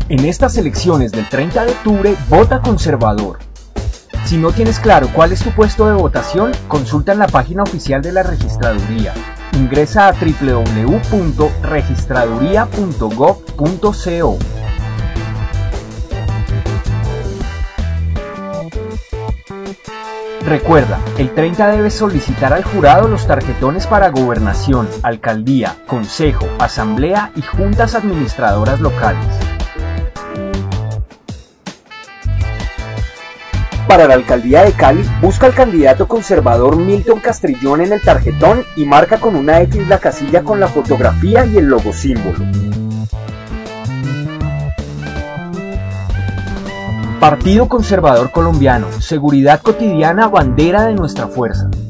En estas elecciones del 30 de octubre, vota conservador. Si no tienes claro cuál es tu puesto de votación, consulta en la página oficial de la registraduría. Ingresa a www.registraduría.gov.co. Recuerda, el 30 debes solicitar al jurado los tarjetones para gobernación, alcaldía, consejo, asamblea y juntas administradoras locales. Para la alcaldía de Cali, busca al candidato conservador Milton Castrillón en el tarjetón y marca con una X la casilla con la fotografía y el logosímbolo. Partido Conservador Colombiano, seguridad cotidiana, bandera de nuestra fuerza.